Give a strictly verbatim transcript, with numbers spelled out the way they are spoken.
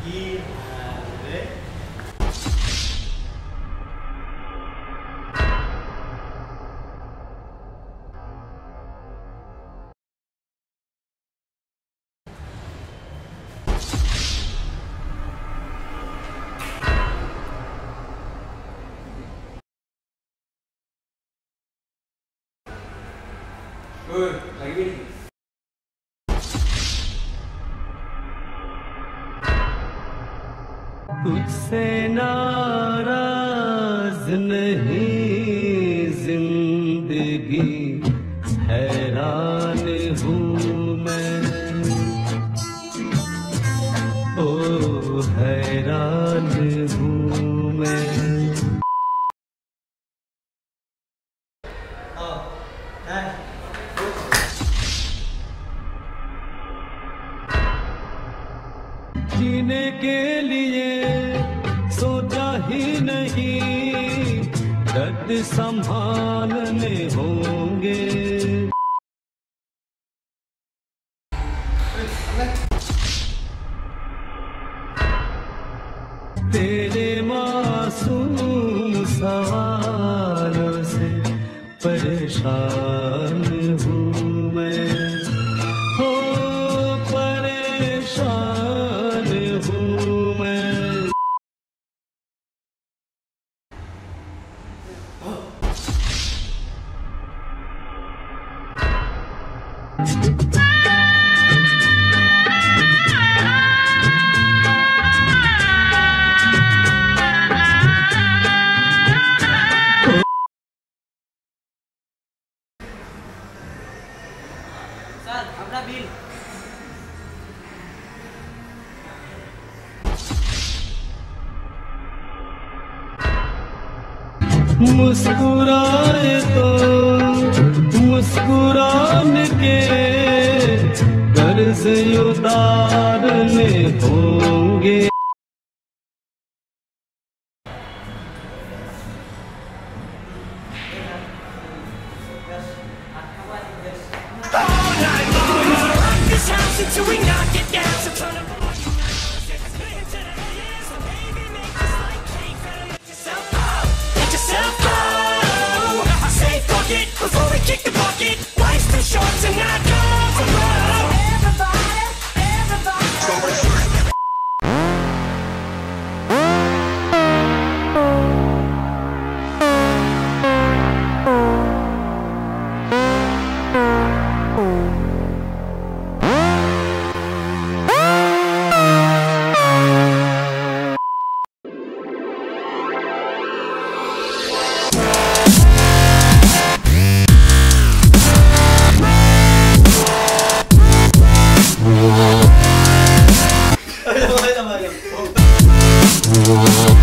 Gihare. Good, lagi gini. तुझसे नाराज नहीं जिंदगी हैरान हूँ मैं, ओ हैरान हूँ मैं। जीने के लिए सोचा ही नहीं, दर्द संभालने होंगे। तेरे मासूम सवालों से परेशान हूँ मैं, हो परेशान हूँ मैं। सर, अपना बिल। मुस्कुराए तो मुस्कुराने के कर्ज उतारने होंगे। Till we knock it down, so turn up the volume now. It's million to the million, so baby make this like cake. Better let yourself go, let yourself go. I say fuck it before we kick the bucket. Life's too short to not go for broke. Everybody, everybody. Ayo, ayo, ayo.